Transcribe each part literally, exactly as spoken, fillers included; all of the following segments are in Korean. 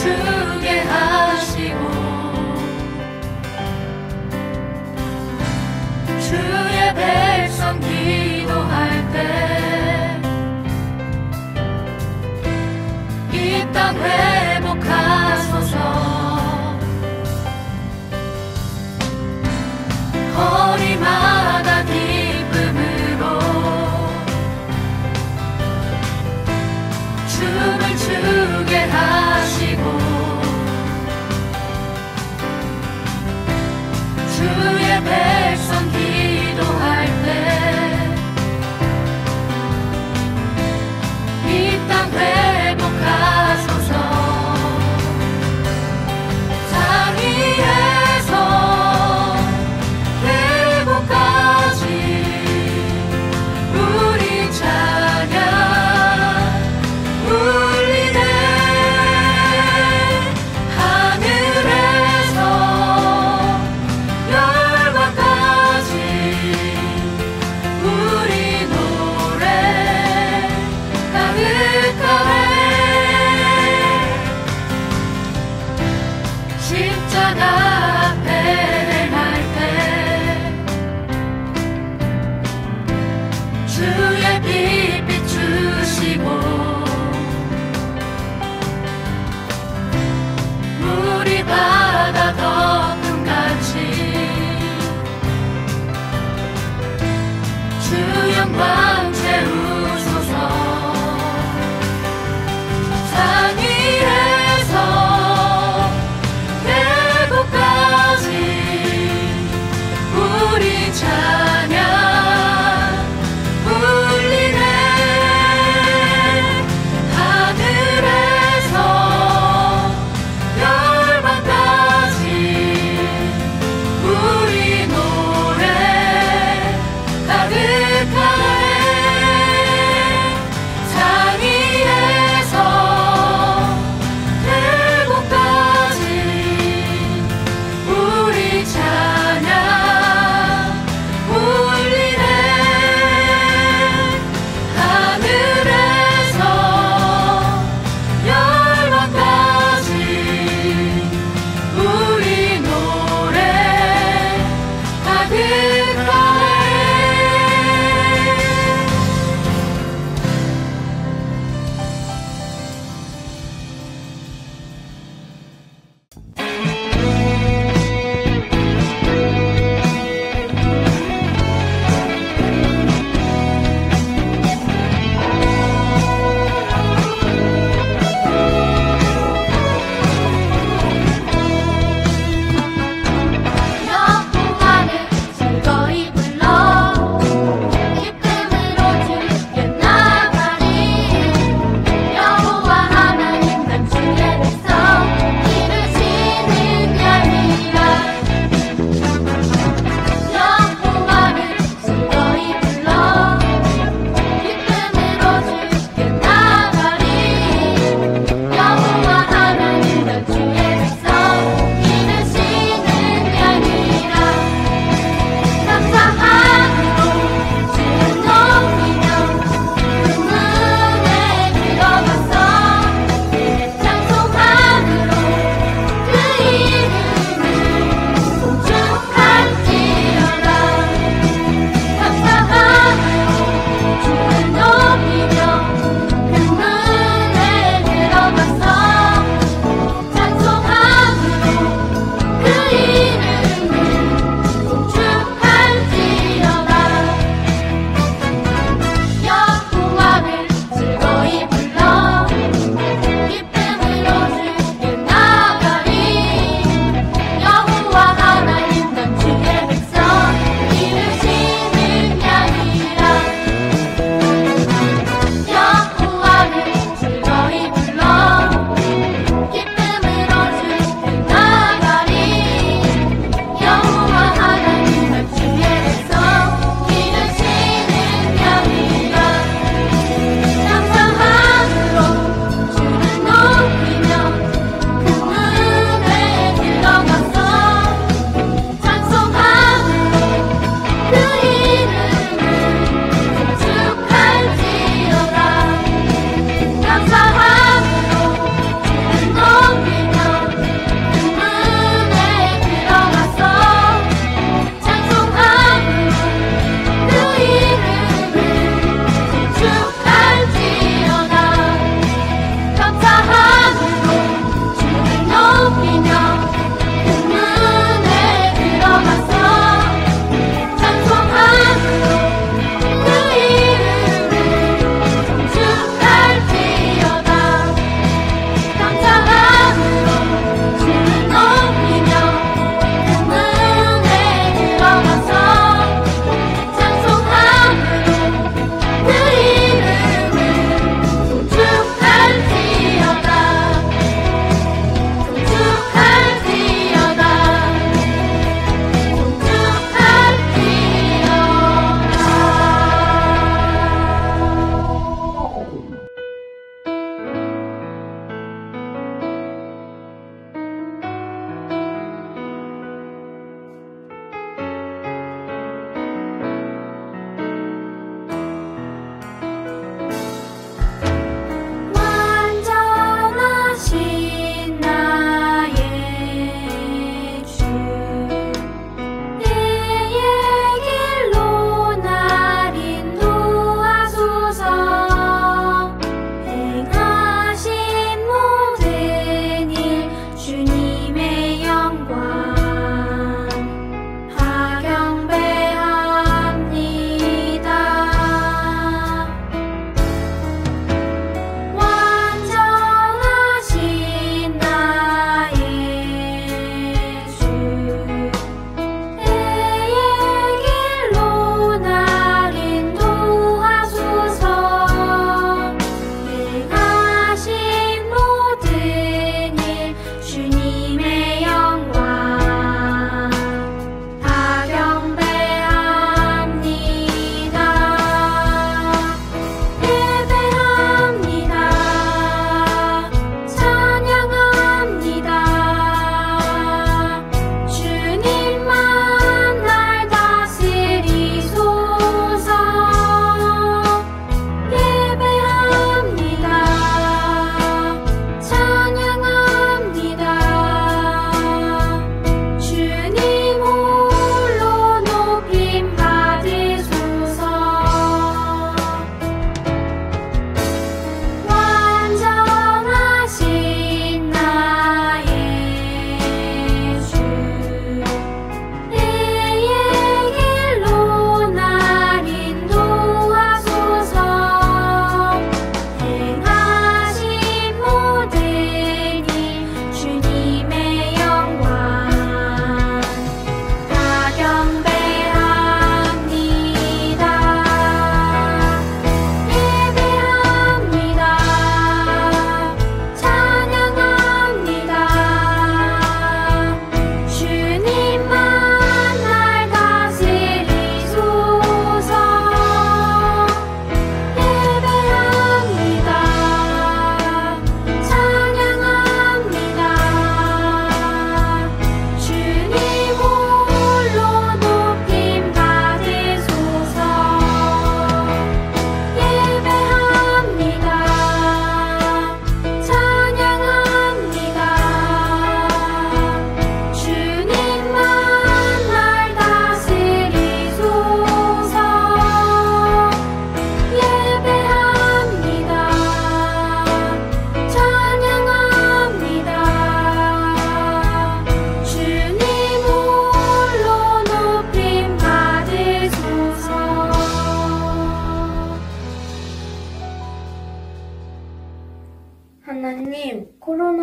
주게 하시고 주의 백성 기도할 때 이 땅 회복하소서. 거리마다 기쁨으로 춤을 추게 하시고 주의 백성 기도할 때 이 땅 회복하소서. 산 위에서 계곡까지 우리 찬양 울리네. 하늘에서 열방까지 우리 노래 가득하네. 십자가 앞에 행할 때 주의 빛 비추시고 물이 바다 덮음같이 주 영광 채우소서. 산 위에서 계곡까지 우리 찬양 울리네. 하늘에서 열방까지 우리 노래 가득하네.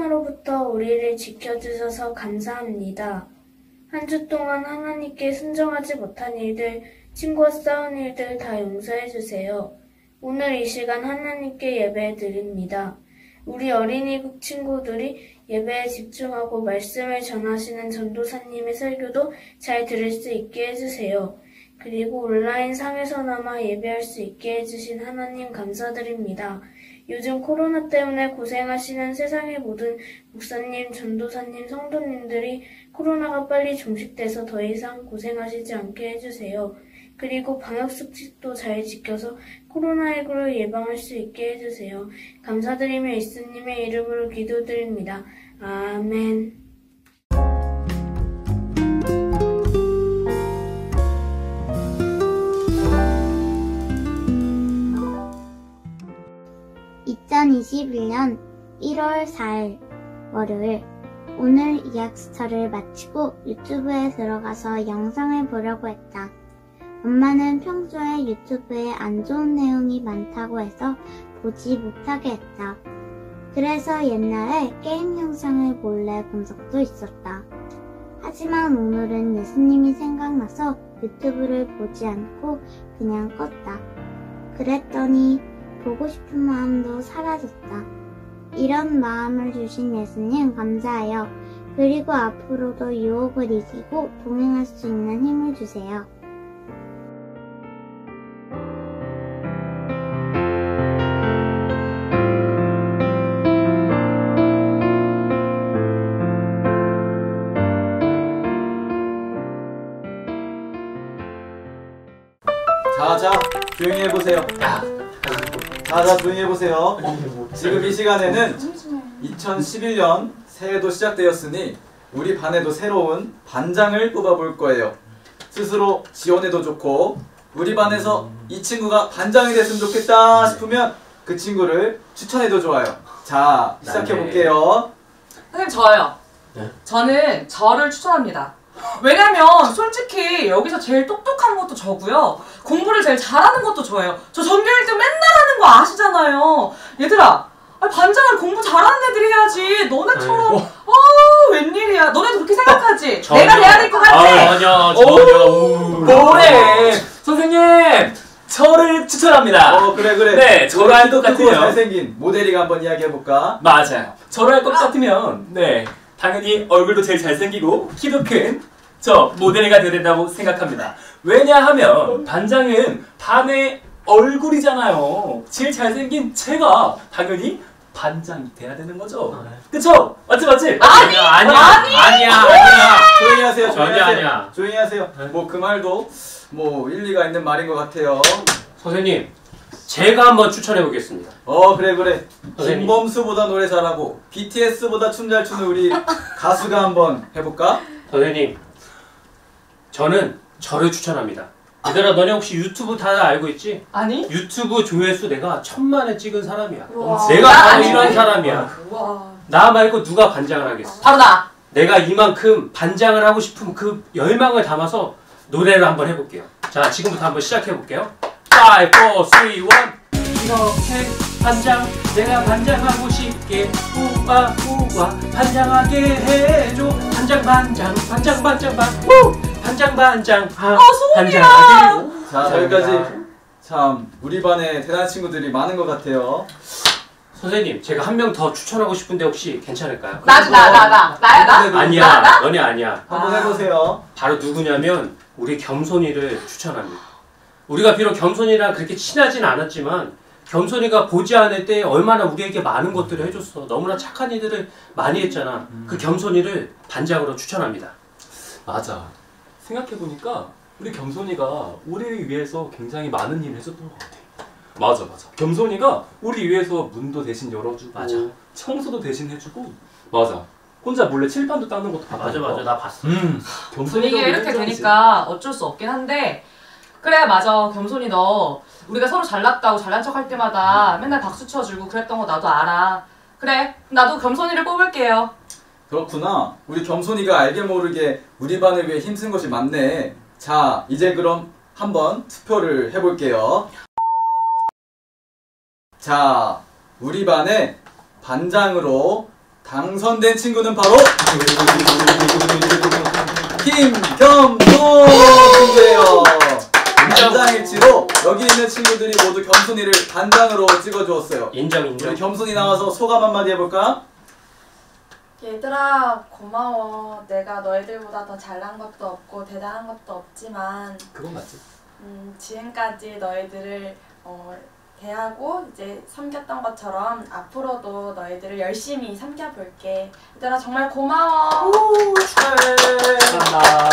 코로나로부터 우리를 지켜주셔서 감사합니다. 한 주 동안 하나님께 순종하지 못한 일들, 친구와 싸운 일들 다 용서해 주세요. 오늘 이 시간 하나님께 예배 드립니다. 우리 어린이국 친구들이 예배에 집중하고 말씀을 전하시는 전도사님의 설교도 잘 들을 수 있게 해주세요. 그리고 온라인 상에서나마 예배할 수 있게 해주신 하나님 감사드립니다. 요즘 코로나 때문에 고생하시는 세상의 모든 목사님, 전도사님, 성도님들이 코로나가 빨리 종식돼서 더 이상 고생하시지 않게 해주세요. 그리고 방역수칙도 잘 지켜서 코로나십구를 예방할 수 있게 해주세요. 감사드리며 예수님의 이름으로 기도드립니다. 아멘. 이천이십일 년 일월 사일 월요일, 오늘 이학수차를 마치고 유튜브에 들어가서 영상을 보려고 했다. 엄마는 평소에 유튜브에 안 좋은 내용이 많다고 해서 보지 못하게 했다. 그래서 옛날에 게임 영상을 몰래 본 적도 있었다. 하지만 오늘은 예수님이 생각나서 유튜브를 보지 않고 그냥 껐다. 그랬더니 보고 싶은 마음도 사라졌다. 이런 마음을 주신 예수님 감사해요. 그리고 앞으로도 유혹을 이기고 동행할 수 있는 힘을 주세요. 자자 조용히 해보세요. 자자 조용히 해보세요. 지금 이 시간에는 이천십일 년 새해도 시작되었으니 우리 반에도 새로운 반장을 뽑아볼 거예요. 스스로 지원해도 좋고 우리 반에서 이 친구가 반장이 됐으면 좋겠다 싶으면 그 친구를 추천해도 좋아요. 자, 시작해볼게요. 선생님, 저요. 네? 저는 저를 추천합니다. 왜냐면 솔직히 여기서 제일 똑똑한 것도 저고요, 공부를 제일 잘하는 것도 저예요. 저 전교 일 등 맨날 하는 거 아시잖아요. 얘들아, 아니, 반장을 공부 잘하는 애들이 해야지. 너네처럼 어, 웬일이야. 너네도 그렇게 생각하지? 전혀. 내가 돼야 될 것 같아? 아, 전혀 전혀. 뭐래? 선생님, 저를 추천합니다. 어 그래 그래. 네, 저를 할 것 크고 같으면 잘생긴 모델이가 한번 이야기해볼까? 맞아요. 저를 할 것 같으면 네, 당연히 얼굴도 제일 잘생기고 키도 큰 저 모델이가 되어야 된다고 생각합니다. 왜냐하면 반장은 반의 얼굴이잖아요. 제일 잘생긴 제가 당연히 반장이 돼야 되는 거죠. 그쵸? 맞지 맞지? 아니! 아니야. 아니! 아니야. 아니야. 조용히 하세요. 조용히 전혀 하세요. 아니야. 조용히 하세요. 뭐 그 말도 뭐 일리가 있는 말인 것 같아요. 선생님, 제가 한번 추천해 보겠습니다. 어 그래 그래. 선생님. 김범수보다 노래 잘하고 비티에스보다 춤 잘 추는 우리 가수가 한번 해볼까? 선생님, 저는 저를 추천합니다. 얘들아, 너네 혹시 유튜브 다 알고 있지? 아니? 유튜브 조회수 내가 천만에 찍은 사람이야. 우와. 내가 나 바로 아니네? 이런 사람이야. 우와. 나 말고 누가 반장을 하겠어? 바로 나. 내가 이만큼 반장을 하고 싶은 그 열망을 담아서 노래를 한번 해볼게요. 자, 지금부터 한번 시작해볼게요. 파이브, 사, 삼, 일. 이렇게 반장, 내가 반장하고 싶게 우와 우와 반장하게 해줘. 반장 반장 반장 반장 반 우! 반장 반장 아, 반장하게. 자 여기까지 참 우리 반에 대단한 친구들이 많은 것 같아요. 선생님, 제가 한 명 더 추천하고 싶은데 혹시 괜찮을까요? 나지, 나, 나, 나. 나야, 나? 아니야, 나, 나? 너네 아니야. 한번 아. 해보세요. 바로 누구냐면 우리 겸손이를 추천합니다. 우리가 비록 겸손이랑 그렇게 친하진 않았지만 겸손이가 보지 않을 때 얼마나 우리에게 많은 것들을 해줬어. 너무나 착한 일들을 많이 했잖아. 음. 그 겸손이를 반장으로 추천합니다. 맞아. 생각해보니까 우리 겸손이가 우리를 위해서 굉장히 많은 일을 해줬던 것 같아. 맞아 맞아. 겸손이가 우리 위해서 문도 대신 열어주고 맞아. 청소도 대신 해주고 맞아. 혼자 몰래 칠판도 닦는 것도 맞아 맞아, 나 봤어. 음. 분위기가 이렇게 되니까 어쩔 수 없긴 한데, 그래 맞아. 겸손이 너 우리가 서로 잘났다고 잘난 척 할 때마다 맨날 박수 쳐주고 그랬던 거 나도 알아. 그래, 나도 겸손이를 뽑을게요. 그렇구나. 우리 겸손이가 알게 모르게 우리 반을 위해 힘쓴 것이 많네. 자 이제 그럼 한번 투표를 해볼게요. 자 우리 반의 반장으로 당선된 친구는 바로 김경돈 친구예요. 반장일치로 여기 있는 친구들이 모두 겸손이를 반장으로 찍어주었어요. 인정 인정. 우리 겸손이 나와서 소감 한마디 해볼까? 얘들아 고마워. 내가 너희들보다 더 잘난 것도 없고 대단한 것도 없지만 그건 맞지. 음, 지금까지 너희들을 어, 대하고 이제 섬겼던 것처럼 앞으로도 너희들을 열심히 섬겨볼게. 얘들아 정말 고마워. 감사합니다.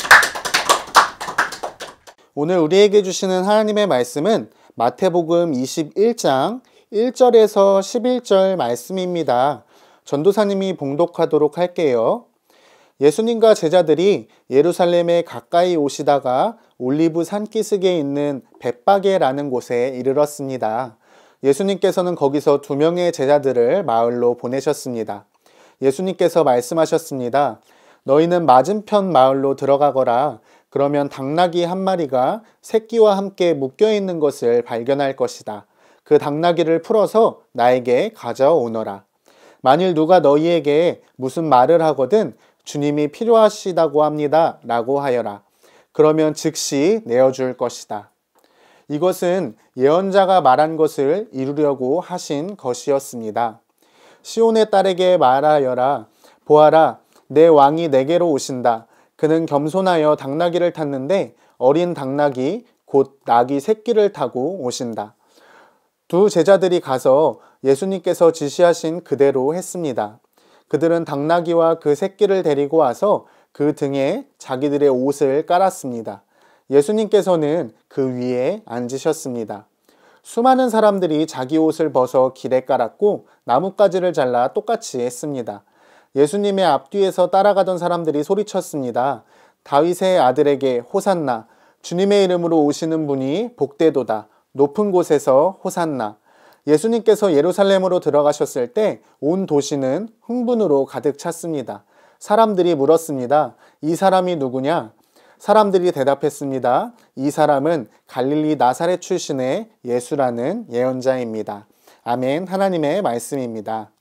오늘 우리에게 주시는 하나님의 말씀은 마태복음 이십일 장 일 절에서 십일 절 말씀입니다. 전도사님이 봉독하도록 할게요. 예수님과 제자들이 예루살렘에 가까이 오시다가 올리브 산기슭에 있는 벳바게라는 곳에 이르렀습니다. 예수님께서는 거기서 두 명의 제자들을 마을로 보내셨습니다. 예수님께서 말씀하셨습니다. 너희는 맞은편 마을로 들어가거라. 그러면 당나귀 한 마리가 새끼와 함께 묶여 있는 것을 발견할 것이다. 그 당나귀를 풀어서 나에게 가져오너라. 만일 누가 너희에게 무슨 말을 하거든 주님이 필요하시다고 합니다 라고 하여라. 그러면 즉시 내어줄 것이다. 이것은 예언자가 말한 것을 이루려고 하신 것이었습니다. 시온의 딸에게 말하여라. 보아라, 내 왕이 내게로 오신다. 그는 겸손하여 당나귀를 탔는데 어린 당나귀 곧 나귀 새끼를 타고 오신다. 두 제자들이 가서 예수님께서 지시하신 그대로 했습니다. 그들은 당나귀와 그 새끼를 데리고 와서 그 등에 자기들의 옷을 깔았습니다. 예수님께서는 그 위에 앉으셨습니다. 수많은 사람들이 자기 옷을 벗어 길에 깔았고 나뭇가지를 잘라 똑같이 했습니다. 예수님의 앞뒤에서 따라가던 사람들이 소리쳤습니다. 다윗의 아들에게 호산나, 주님의 이름으로 오시는 분이 복되도다. 높은 곳에서 호산나. 예수님께서 예루살렘으로 들어가셨을 때 온 도시는 흥분으로 가득 찼습니다. 사람들이 물었습니다. 이 사람이 누구냐? 사람들이 대답했습니다. 이 사람은 갈릴리 나사렛 출신의 예수라는 예언자입니다. 아멘. 하나님의 말씀입니다.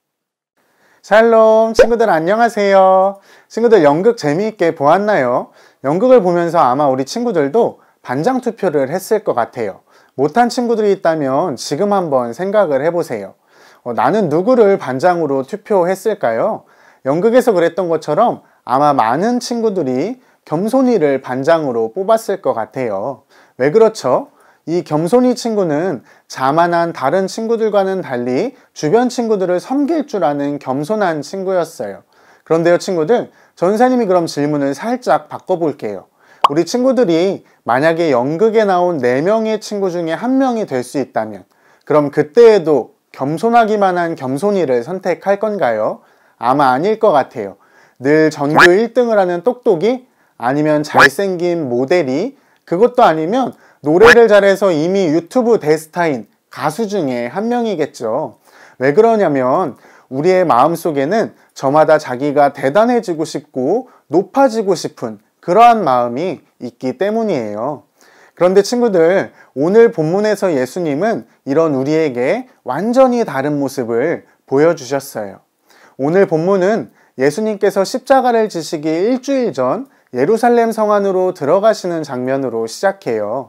샬롬, 친구들 안녕하세요. 친구들 연극 재미있게 보았나요? 연극을 보면서 아마 우리 친구들도 반장 투표를 했을 것 같아요. 못한 친구들이 있다면 지금 한번 생각을 해보세요. 어, 나는 누구를 반장으로 투표했을까요? 연극에서 그랬던 것처럼 아마 많은 친구들이 겸손이를 반장으로 뽑았을 것 같아요. 왜 그렇죠? 이 겸손이 친구는 자만한 다른 친구들과는 달리 주변 친구들을 섬길 줄 아는 겸손한 친구였어요. 그런데요 친구들, 전사님이 그럼 질문을 살짝 바꿔볼게요. 우리 친구들이 만약에 연극에 나온 네 명의 친구 중에 한 명이 될 수 있다면 그럼 그때에도 겸손하기만 한 겸손이를 선택할 건가요? 아마 아닐 것 같아요. 늘 전교 일 등을 하는 똑똑이? 아니면 잘생긴 모델이? 그것도 아니면 노래를 잘해서 이미 유튜브 대스타인 가수 중에 한 명이겠죠. 왜 그러냐면 우리의 마음속에는 저마다 자기가 대단해지고 싶고 높아지고 싶은 그러한 마음이 있기 때문이에요. 그런데 친구들, 오늘 본문에서 예수님은 이런 우리에게 완전히 다른 모습을 보여주셨어요. 오늘 본문은 예수님께서 십자가를 지시기 일주일 전 예루살렘 성 안으로 들어가시는 장면으로 시작해요.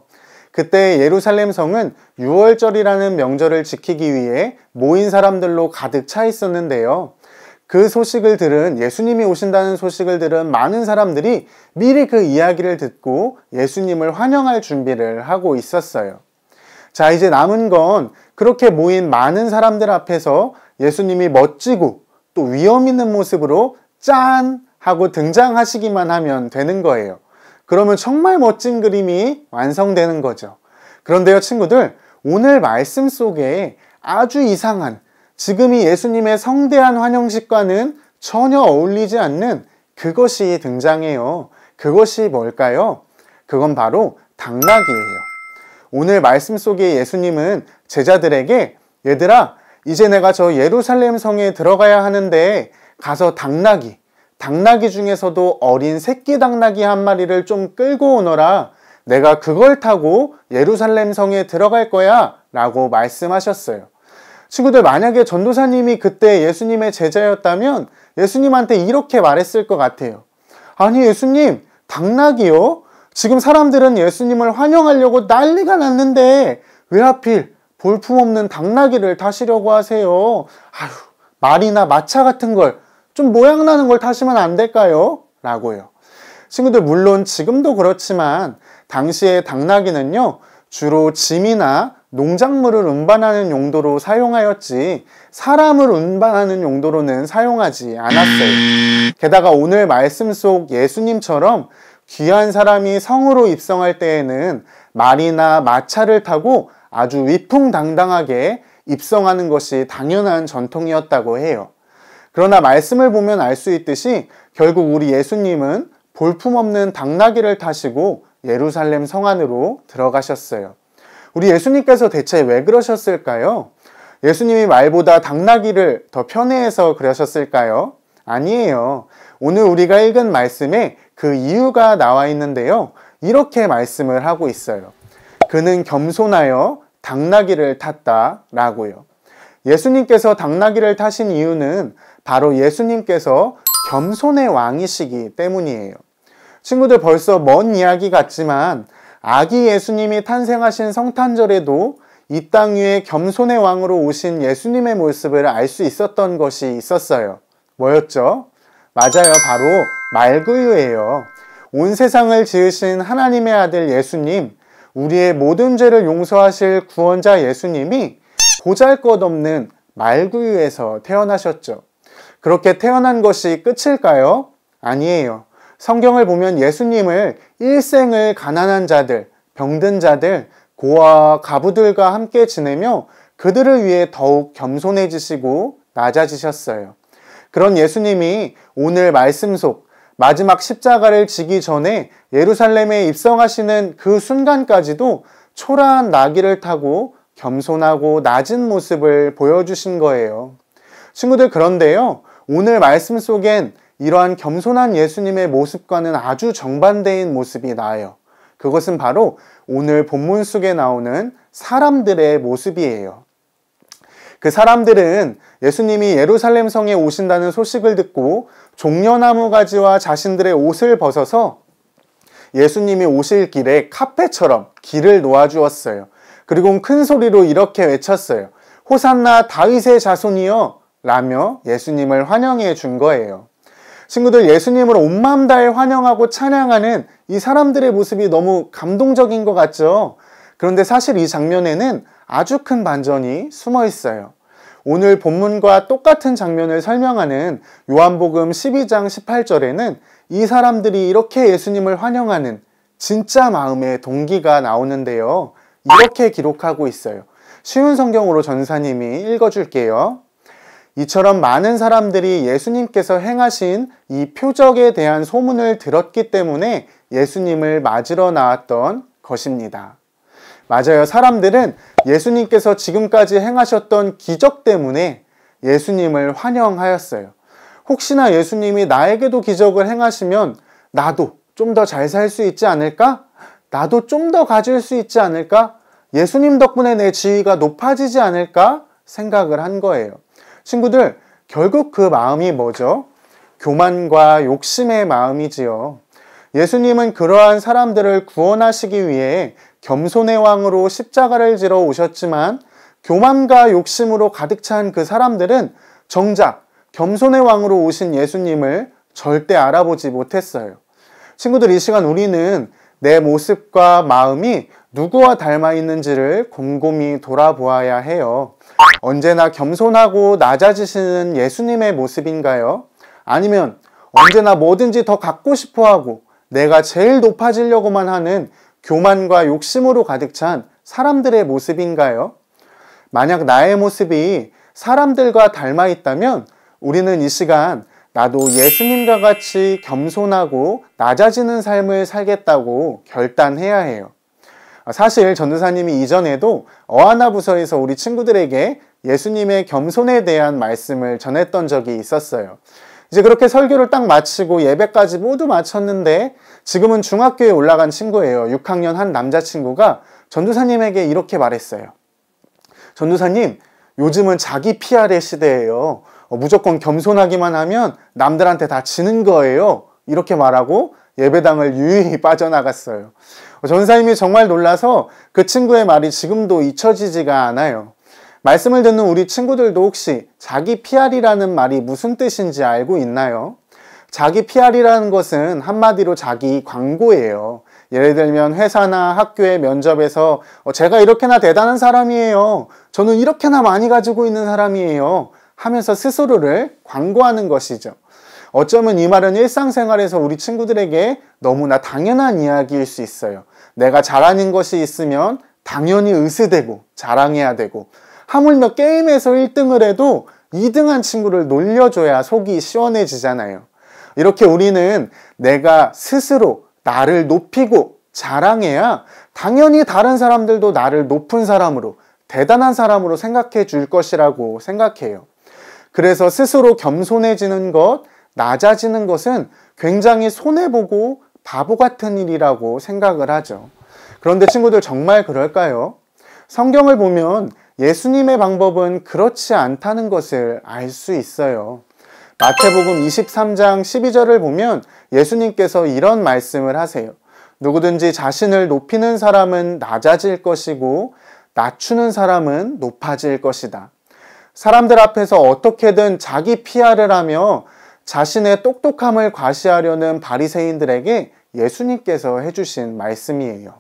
그때 예루살렘 성은 유월절이라는 명절을 지키기 위해 모인 사람들로 가득 차 있었는데요. 그 소식을 들은, 예수님이 오신다는 소식을 들은 많은 사람들이 미리 그 이야기를 듣고 예수님을 환영할 준비를 하고 있었어요. 자, 이제 남은 건 그렇게 모인 많은 사람들 앞에서 예수님이 멋지고 또 위험 있는 모습으로 짠! 하고 등장하시기만 하면 되는 거예요. 그러면 정말 멋진 그림이 완성되는 거죠. 그런데요 친구들, 오늘 말씀 속에 아주 이상한, 지금이 예수님의 성대한 환영식과는 전혀 어울리지 않는 그것이 등장해요. 그것이 뭘까요? 그건 바로 당나귀예요. 오늘 말씀 속에 예수님은 제자들에게 얘들아, 이제 내가 저 예루살렘 성에 들어가야 하는데 가서 당나귀, 당나귀 중에서도 어린 새끼 당나귀 한 마리를 좀 끌고 오너라. 내가 그걸 타고 예루살렘 성에 들어갈 거야 라고 말씀하셨어요. 친구들, 만약에 전도사님이 그때 예수님의 제자였다면 예수님한테 이렇게 말했을 것 같아요. 아니, 예수님, 당나귀요? 지금 사람들은 예수님을 환영하려고 난리가 났는데 왜 하필 볼품없는 당나귀를 타시려고 하세요? 아휴, 말이나 마차 같은 걸, 좀 모양나는 걸 타시면 안 될까요? 라고요. 친구들, 물론 지금도 그렇지만 당시의 당나귀는요, 주로 짐이나 농작물을 운반하는 용도로 사용하였지 사람을 운반하는 용도로는 사용하지 않았어요. 게다가 오늘 말씀 속 예수님처럼 귀한 사람이 성으로 입성할 때에는 말이나 마차를 타고 아주 위풍당당하게 입성하는 것이 당연한 전통이었다고 해요. 그러나 말씀을 보면 알 수 있듯이 결국 우리 예수님은 볼품없는 당나귀를 타시고 예루살렘 성 안으로 들어가셨어요. 우리 예수님께서 대체 왜 그러셨을까요? 예수님이 말보다 당나귀를 더 편애해서 그러셨을까요? 아니에요. 오늘 우리가 읽은 말씀에 그 이유가 나와 있는데요. 이렇게 말씀을 하고 있어요. 그는 겸손하여 당나귀를 탔다 라고요. 예수님께서 당나귀를 타신 이유는 바로 예수님께서 겸손의 왕이시기 때문이에요. 친구들, 벌써 먼 이야기 같지만 아기 예수님이 탄생하신 성탄절에도 이 땅 위에 겸손의 왕으로 오신 예수님의 모습을 알 수 있었던 것이 있었어요. 뭐였죠? 맞아요. 바로 말구유예요. 온 세상을 지으신 하나님의 아들 예수님, 우리의 모든 죄를 용서하실 구원자 예수님이 보잘것없는 말구유에서 태어나셨죠. 그렇게 태어난 것이 끝일까요? 아니에요. 성경을 보면 예수님을 일생을 가난한 자들, 병든 자들, 고아와 가부들과 함께 지내며 그들을 위해 더욱 겸손해지시고 낮아지셨어요. 그런 예수님이 오늘 말씀 속 마지막 십자가를 지기 전에 예루살렘에 입성하시는 그 순간까지도 초라한 나귀를 타고 겸손하고 낮은 모습을 보여주신 거예요. 친구들, 그런데요, 오늘 말씀 속엔 이러한 겸손한 예수님의 모습과는 아주 정반대인 모습이 나와요. 그것은 바로 오늘 본문 속에 나오는 사람들의 모습이에요. 그 사람들은 예수님이 예루살렘 성에 오신다는 소식을 듣고 종려나무 가지와 자신들의 옷을 벗어서 예수님이 오실 길에 카페처럼 길을 놓아주었어요. 그리고 큰 소리로 이렇게 외쳤어요. 호산나 다윗의 자손이여 라며 예수님을 환영해 준 거예요. 친구들, 예수님을 온 마음 다해 환영하고 찬양하는 이 사람들의 모습이 너무 감동적인 것 같죠? 그런데 사실 이 장면에는 아주 큰 반전이 숨어 있어요. 오늘 본문과 똑같은 장면을 설명하는 요한복음 십이 장 십팔 절에는 이 사람들이 이렇게 예수님을 환영하는 진짜 마음의 동기가 나오는데요. 이렇게 기록하고 있어요. 쉬운 성경으로 전사님이 읽어줄게요. 이처럼 많은 사람들이 예수님께서 행하신 이 표적에 대한 소문을 들었기 때문에 예수님을 맞으러 나왔던 것입니다. 맞아요. 사람들은 예수님께서 지금까지 행하셨던 기적 때문에 예수님을 환영하였어요. 혹시나 예수님이 나에게도 기적을 행하시면 나도 좀 더 잘 살 수 있지 않을까? 나도 좀 더 가질 수 있지 않을까? 예수님 덕분에 내 지위가 높아지지 않을까? 생각을 한 거예요. 친구들, 결국 그 마음이 뭐죠? 교만과 욕심의 마음이지요. 예수님은 그러한 사람들을 구원하시기 위해 겸손의 왕으로 십자가를 지러 오셨지만 교만과 욕심으로 가득 찬 그 사람들은 정작 겸손의 왕으로 오신 예수님을 절대 알아보지 못했어요. 친구들, 이 시간 우리는 내 모습과 마음이 누구와 닮아 있는지를 곰곰이 돌아보아야 해요. 언제나 겸손하고 낮아지시는 예수님의 모습인가요? 아니면 언제나 뭐든지 더 갖고 싶어하고 내가 제일 높아지려고만 하는 교만과 욕심으로 가득 찬 사람들의 모습인가요? 만약 나의 모습이 사람들과 닮아 있다면 우리는 이 시간 나도 예수님과 같이 겸손하고 낮아지는 삶을 살겠다고 결단해야 해요. 사실 전도사님이 이전에도 어하나부서에서 우리 친구들에게 예수님의 겸손에 대한 말씀을 전했던 적이 있었어요. 이제 그렇게 설교를 딱 마치고 예배까지 모두 마쳤는데 지금은 중학교에 올라간 친구예요. 육 학년 한 남자친구가 전도사님에게 이렇게 말했어요. 전도사님, 요즘은 자기 피알의 시대예요. 어, 무조건 겸손하기만 하면 남들한테 다 지는 거예요. 이렇게 말하고 예배당을 유유히 빠져나갔어요. 어, 전사님이 정말 놀라서 그 친구의 말이 지금도 잊혀지지가 않아요. 말씀을 듣는 우리 친구들도 혹시 자기 피알이라는 말이 무슨 뜻인지 알고 있나요? 자기 피알이라는 것은 한마디로 자기 광고예요. 예를 들면 회사나 학교의 면접에서 어, 제가 이렇게나 대단한 사람이에요. 저는 이렇게나 많이 가지고 있는 사람이에요. 하면서 스스로를 광고하는 것이죠. 어쩌면 이 말은 일상생활에서 우리 친구들에게 너무나 당연한 이야기일 수 있어요. 내가 잘하는 것이 있으면 당연히 으스대고 자랑해야 되고, 하물며 게임에서 일 등을 해도 이 등한 친구를 놀려줘야 속이 시원해지잖아요. 이렇게 우리는 내가 스스로 나를 높이고 자랑해야 당연히 다른 사람들도 나를 높은 사람으로, 대단한 사람으로 생각해 줄 것이라고 생각해요. 그래서 스스로 겸손해지는 것, 낮아지는 것은 굉장히 손해보고 바보 같은 일이라고 생각을 하죠. 그런데 친구들, 정말 그럴까요? 성경을 보면 예수님의 방법은 그렇지 않다는 것을 알 수 있어요. 마태복음 이십삼 장 십이 절을 보면 예수님께서 이런 말씀을 하세요. 누구든지 자신을 높이는 사람은 낮아질 것이고 낮추는 사람은 높아질 것이다. 사람들 앞에서 어떻게든 자기 피알을 하며 자신의 똑똑함을 과시하려는 바리새인들에게 예수님께서 해주신 말씀이에요.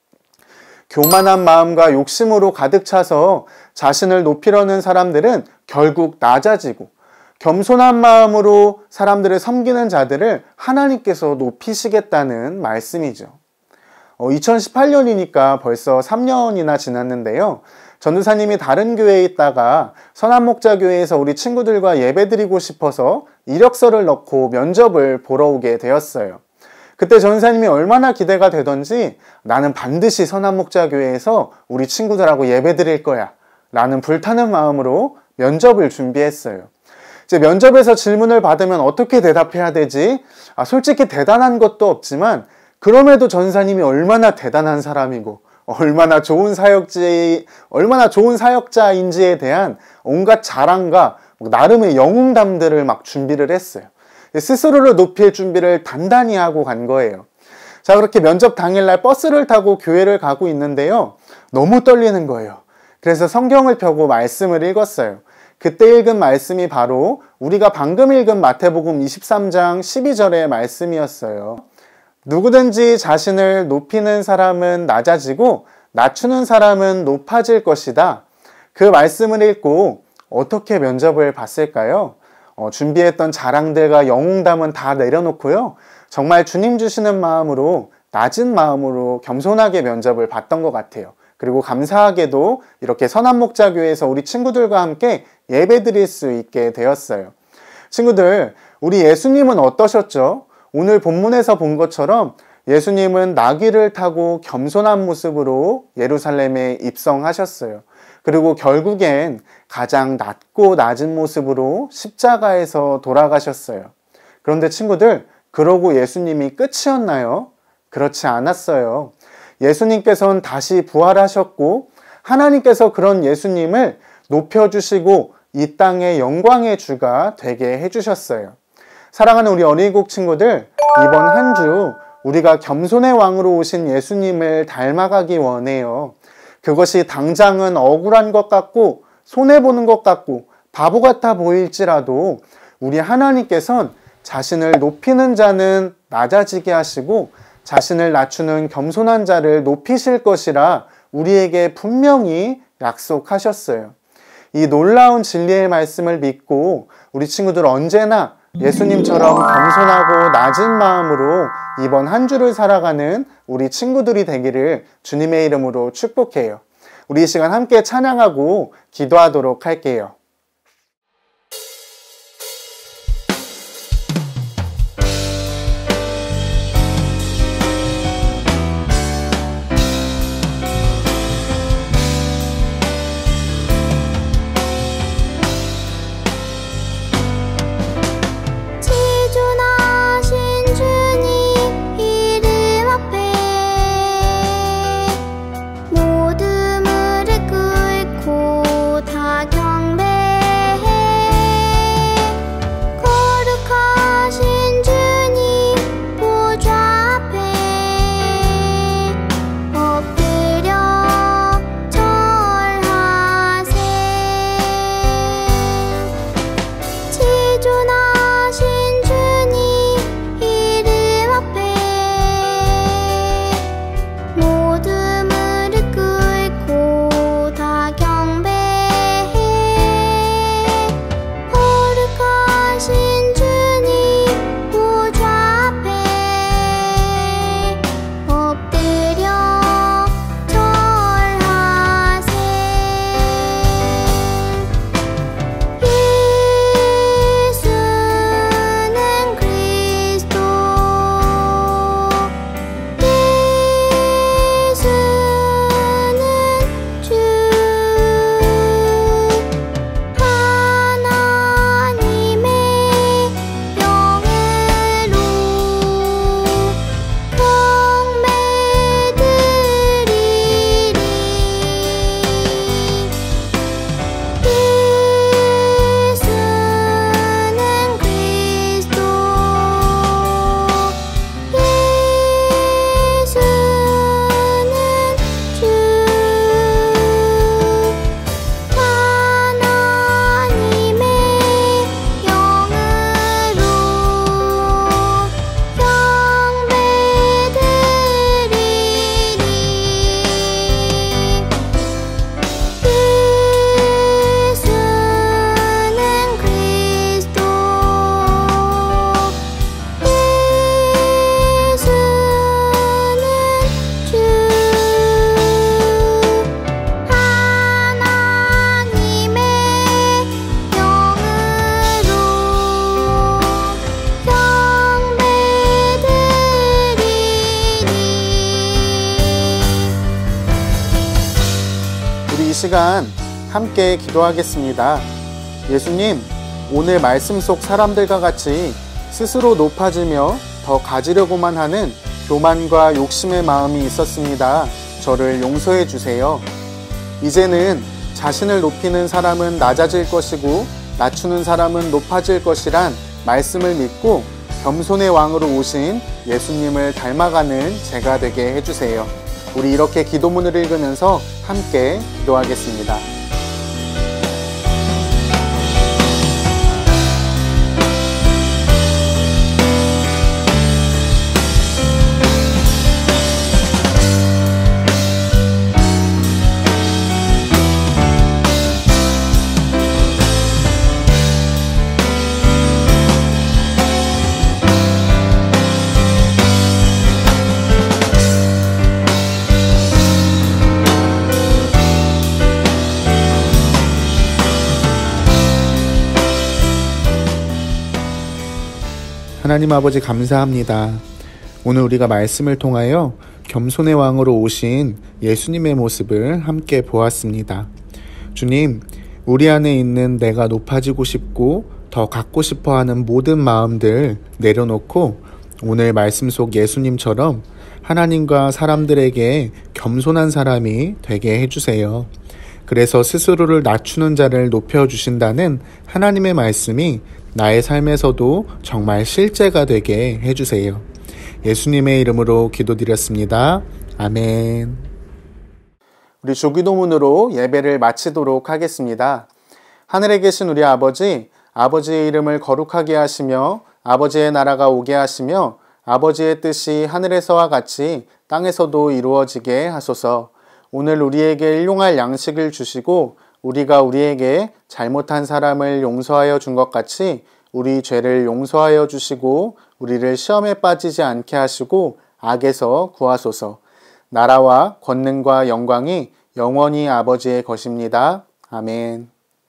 교만한 마음과 욕심으로 가득 차서 자신을 높이려는 사람들은 결국 낮아지고, 겸손한 마음으로 사람들을 섬기는 자들을 하나님께서 높이시겠다는 말씀이죠. 어, 이천십팔 년이니까 벌써 삼 년이나 지났는데요. 전도사님이 다른 교회에 있다가 선한목자교회에서 우리 친구들과 예배드리고 싶어서 이력서를 넣고 면접을 보러 오게 되었어요. 그때 전사님이 얼마나 기대가 되던지 나는 반드시 선한목자교회에서 우리 친구들하고 예배드릴 거야 라는 불타는 마음으로 면접을 준비했어요. 이제 면접에서 질문을 받으면 어떻게 대답해야 되지? 아, 솔직히 대단한 것도 없지만 그럼에도 전사님이 얼마나 대단한 사람이고 얼마나 좋은 사역지, 얼마나 좋은 사역자인지에 대한 온갖 자랑과 나름의 영웅담들을 막 준비를 했어요. 스스로를 높일 준비를 단단히 하고 간 거예요. 자, 그렇게 면접 당일날 버스를 타고 교회를 가고 있는데요. 너무 떨리는 거예요. 그래서 성경을 펴고 말씀을 읽었어요. 그때 읽은 말씀이 바로 우리가 방금 읽은 마태복음 이십삼 장 십이 절의 말씀이었어요. 누구든지 자신을 높이는 사람은 낮아지고 낮추는 사람은 높아질 것이다. 그 말씀을 읽고 어떻게 면접을 봤을까요? 어, 준비했던 자랑들과 영웅담은 다 내려놓고요. 정말 주님 주시는 마음으로, 낮은 마음으로 겸손하게 면접을 봤던 것 같아요. 그리고 감사하게도 이렇게 선한목자교회에서 우리 친구들과 함께 예배드릴 수 있게 되었어요. 친구들, 우리 예수님은 어떠셨죠? 오늘 본문에서 본 것처럼 예수님은 나귀를 타고 겸손한 모습으로 예루살렘에 입성하셨어요. 그리고 결국엔 가장 낮고 낮은 모습으로 십자가에서 돌아가셨어요. 그런데 친구들, 그러고 예수님이 끝이었나요? 그렇지 않았어요. 예수님께서는 다시 부활하셨고 하나님께서 그런 예수님을 높여주시고 이 땅의 영광의 주가 되게 해주셨어요. 사랑하는 우리 어린이국 친구들, 이번 한 주 우리가 겸손의 왕으로 오신 예수님을 닮아가기 원해요. 그것이 당장은 억울한 것 같고 손해보는 것 같고 바보 같아 보일지라도 우리 하나님께서는 자신을 높이는 자는 낮아지게 하시고 자신을 낮추는 겸손한 자를 높이실 것이라 우리에게 분명히 약속하셨어요. 이 놀라운 진리의 말씀을 믿고 우리 친구들 언제나 예수님처럼 겸손하고 낮은 마음으로 이번 한 주를 살아가는 우리 친구들이 되기를 주님의 이름으로 축복해요. 우리 이 시간 함께 찬양하고 기도하도록 할게요. 모든 무릎 꿇고 다 시간 함께 기도하겠습니다. 예수님, 오늘 말씀 속 사람들과 같이 스스로 높아지며 더 가지려고만 하는 교만과 욕심의 마음이 있었습니다. 저를 용서해 주세요. 이제는 자신을 높이는 사람은 낮아질 것이고 낮추는 사람은 높아질 것이란 말씀을 믿고 겸손의 왕으로 오신 예수님을 닮아가는 제가 되게 해주세요. 우리 이렇게 기도문을 읽으면서 함께 기도하겠습니다. 하나님 아버지 감사합니다. 오늘 우리가 말씀을 통하여 겸손의 왕으로 오신 예수님의 모습을 함께 보았습니다. 주님, 우리 안에 있는 내가 높아지고 싶고 더 갖고 싶어하는 모든 마음들 내려놓고 오늘 말씀 속 예수님처럼 하나님과 사람들에게 겸손한 사람이 되게 해주세요. 그래서 스스로를 낮추는 자를 높여주신다는 하나님의 말씀이 나의 삶에서도 정말 실제가 되게 해주세요. 예수님의 이름으로 기도드렸습니다. 아멘. 우리 주기도문으로 예배를 마치도록 하겠습니다. 하늘에 계신 우리 아버지, 아버지의 이름을 거룩하게 하시며 아버지의 나라가 오게 하시며 아버지의 뜻이 하늘에서와 같이 땅에서도 이루어지게 하소서. 오늘 우리에게 일용할 양식을 주시고 우리가 우리에게 잘못한 사람을 용서하여 준 것 같이 우리 죄를 용서하여 주시고 우리를 시험에 빠지지 않게 하시고 악에서 구하소서. 나라와 권능과 영광이 영원히 아버지의 것입니다. 아멘.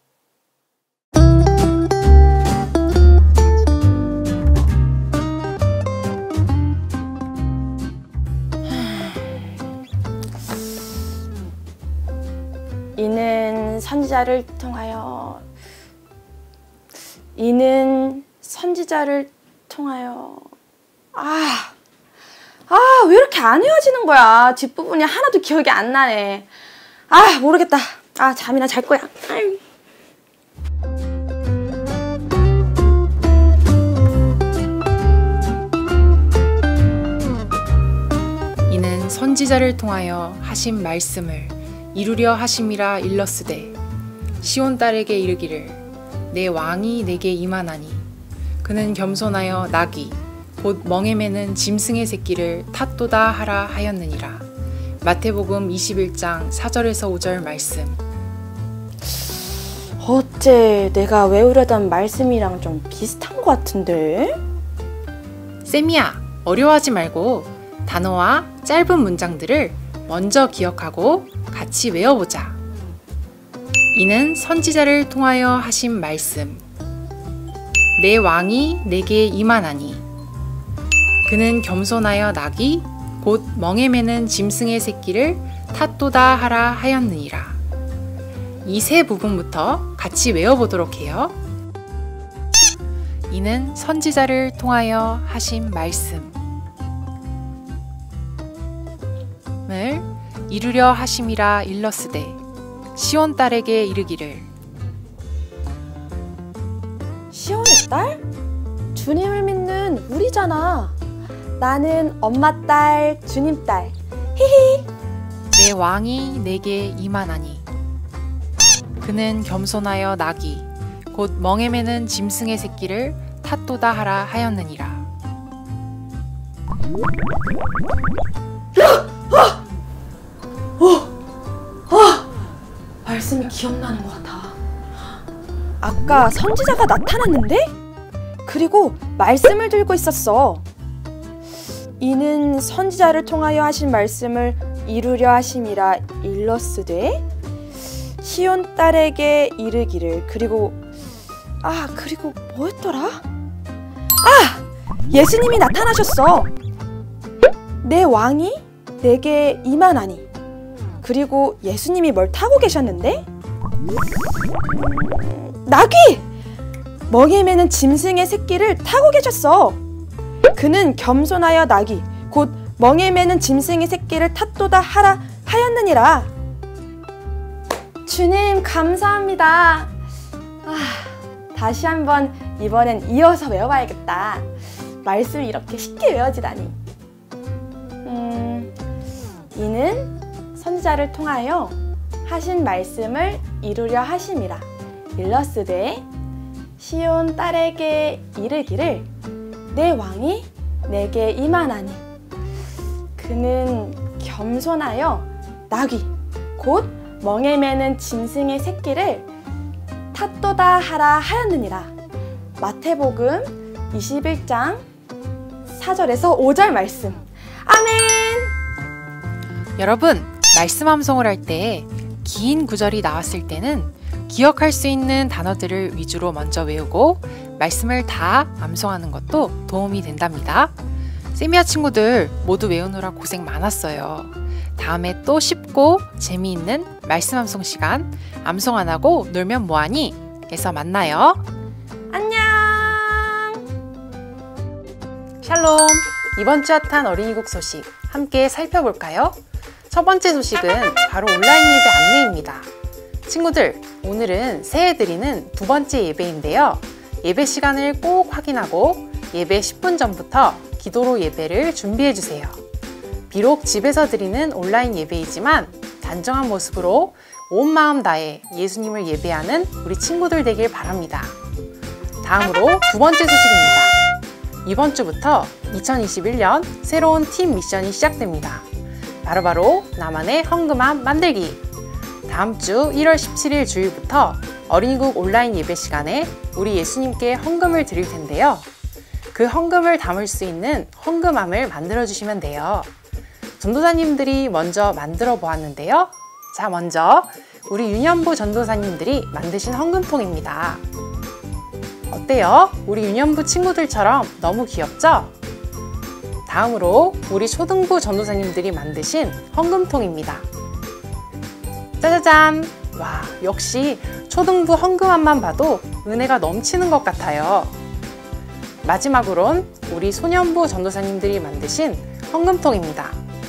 이는 선지자를 통하여 이는 선지자를 통하여 아, 아, 왜 이렇게 안 외워지는 거야? 뒷부분이 하나도 기억이 안 나네. 아, 모르겠다. 아, 잠이나 잘 거야. 아유. 이는 선지자를 통하여 하신 말씀을 이루려 하심이라 일렀으되 시온 딸에게 이르기를 내 왕이 내게 임하나니 그는 겸손하여 나귀 곧 멍에 매는 짐승의 새끼를 탓도다 하라 하였느니라. 마태복음 이십일 장 사 절에서 오 절 말씀. 어째 내가 외우려던 말씀이랑 좀 비슷한 것 같은데? 쌤이야, 어려워하지 말고 단어와 짧은 문장들을 먼저 기억하고 같이 외워보자. 이는 선지자를 통하여 하신 말씀. 내 왕이 내게 임하나니 그는 겸손하여 나귀 곧 멍에 매는 짐승의 새끼를 탓도다 하라 하였느니라. 이 세 부분부터 같이 외워보도록 해요. 이는 선지자를 통하여 하신 말씀을 이루려 하심이라 일렀으되 시온 딸에게 이르기를. 시온의 딸? 주님을 믿는 우리잖아. 나는 엄마 딸, 주님 딸. 히히. 내 왕이 내게 임하나니 그는 겸손하여 나귀 곧 멍에 매는 짐승의 새끼를 탓도다 하라 하였느니라. 어! 어! 말씀이 기억나는 것 같아. 아까 선지자가 나타났는데? 그리고 말씀을 들고 있었어. 이는 선지자를 통하여 하신 말씀을 이루려 하심이라 일렀으되 시온 딸에게 이르기를. 그리고 아 그리고 뭐였더라? 아! 예수님이 나타나셨어. 내 왕이 내게 임하나니 그리고 예수님이 뭘 타고 계셨는데? 나귀! 멍에 매는 짐승의 새끼를 타고 계셨어. 그는 겸손하여 나귀 곧 멍에 매는 짐승의 새끼를 탓도다 하라 하였느니라. 주님 감사합니다. 아, 다시 한번 이번엔 이어서 외워봐야겠다. 말씀이 이렇게 쉽게 외워지다니. 음, 이는 선지자를 통하여 하신 말씀을 이루려 하심이라. 일러스되 시온 딸에게 이르기를 내 왕이 내게 임하나니 그는 겸손하여 나귀 곧 멍에 매는 짐승의 새끼를 탓도다 하라 하였느니라. 마태복음 이십일 장 사 절에서 오 절 말씀. 아멘. 여러분, 말씀 암송을 할 때 긴 구절이 나왔을 때는 기억할 수 있는 단어들을 위주로 먼저 외우고 말씀을 다 암송하는 것도 도움이 된답니다. 세미야 친구들 모두 외우느라 고생 많았어요. 다음에 또 쉽고 재미있는 말씀 암송 시간 암송 안 하고 놀면 뭐하니? 에서 만나요. 안녕. 샬롬. 이번 주 핫한 어린이국 소식 함께 살펴볼까요? 첫 번째 소식은 바로 온라인 예배 안내입니다. 친구들, 오늘은 새해 드리는 두 번째 예배인데요. 예배 시간을 꼭 확인하고 예배 십 분 전부터 기도로 예배를 준비해 주세요. 비록 집에서 드리는 온라인 예배이지만 단정한 모습으로 온 마음 다해 예수님을 예배하는 우리 친구들 되길 바랍니다. 다음으로 두 번째 소식입니다. 이번 주부터 이천이십일 년 새로운 팀 미션이 시작됩니다. 바로바로 나만의 헌금함 만들기. 다음 주 일월 십칠일 주일부터 어린이국 온라인 예배 시간에 우리 예수님께 헌금을 드릴 텐데요. 그 헌금을 담을 수 있는 헌금함을 만들어 주시면 돼요. 전도사님들이 먼저 만들어 보았는데요. 자, 먼저 우리 유년부 전도사님들이 만드신 헌금통입니다. 어때요? 우리 유년부 친구들처럼 너무 귀엽죠? 다음으로 우리 초등부 전도사님들이 만드신 헌금통입니다. 짜자잔! 와, 역시 초등부 헌금함만 봐도 은혜가 넘치는 것 같아요. 마지막으론 우리 소년부 전도사님들이 만드신 헌금통입니다.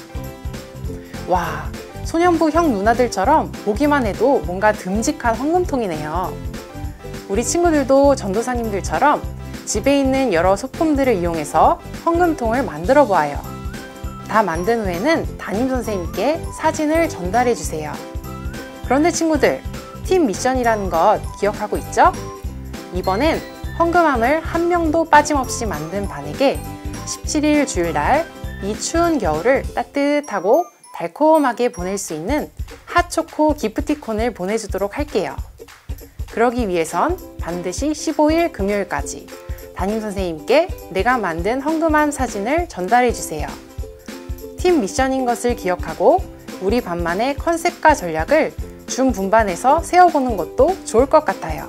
와, 소년부 형 누나들처럼 보기만 해도 뭔가 듬직한 헌금통이네요. 우리 친구들도 전도사님들처럼 집에 있는 여러 소품들을 이용해서 헌금통을 만들어 보아요. 다 만든 후에는 담임선생님께 사진을 전달해 주세요. 그런데 친구들, 팀 미션이라는 것 기억하고 있죠? 이번엔 헌금함을 한 명도 빠짐없이 만든 반에게 십칠일 주일날 이 추운 겨울을 따뜻하고 달콤하게 보낼 수 있는 핫초코 기프티콘을 보내주도록 할게요. 그러기 위해선 반드시 십오일 금요일까지 담임선생님께 내가 만든 헌금함 사진을 전달해 주세요. 팀 미션인 것을 기억하고 우리 반만의 컨셉과 전략을 준 분반해서 세워보는 것도 좋을 것 같아요.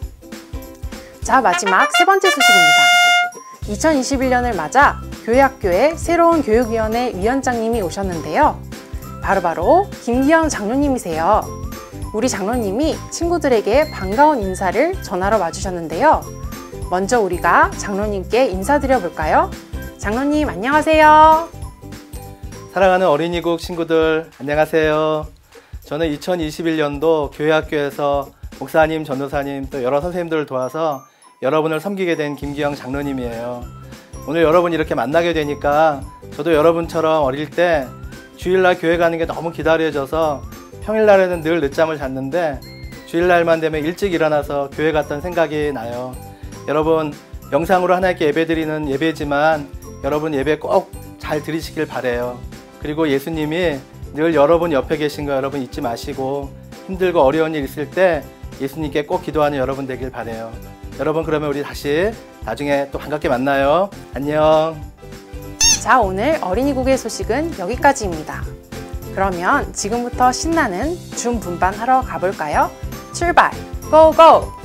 자, 마지막 세 번째 소식입니다. 이천이십일 년을 맞아 교회학교에 새로운 교육위원회 위원장님이 오셨는데요. 바로바로 김기영 장로님이세요. 우리 장로님이 친구들에게 반가운 인사를 전하러 와주셨는데요. 먼저 우리가 장로님께 인사드려 볼까요? 장로님 안녕하세요. 사랑하는 어린이국 친구들 안녕하세요. 저는 이천이십일 년도 교회학교에서 목사님, 전도사님 또 여러 선생님들을 도와서 여러분을 섬기게 된 김기영 장로님이에요. 오늘 여러분 이렇게 만나게 되니까 저도 여러분처럼 어릴 때 주일날 교회 가는 게 너무 기다려져서 평일날에는 늘 늦잠을 잤는데 주일날만 되면 일찍 일어나서 교회 갔던 생각이 나요. 여러분 영상으로 하나님께 예배드리는 예배지만 여러분 예배 꼭 잘 드리시길 바라요. 그리고 예수님이 늘 여러분 옆에 계신 거 여러분 잊지 마시고 힘들고 어려운 일 있을 때 예수님께 꼭 기도하는 여러분 되길 바라요. 여러분 그러면 우리 다시 나중에 또 반갑게 만나요. 안녕. 자, 오늘 어린이국의 소식은 여기까지입니다. 그러면 지금부터 신나는 줌 분반하러 가볼까요? 출발! 고고!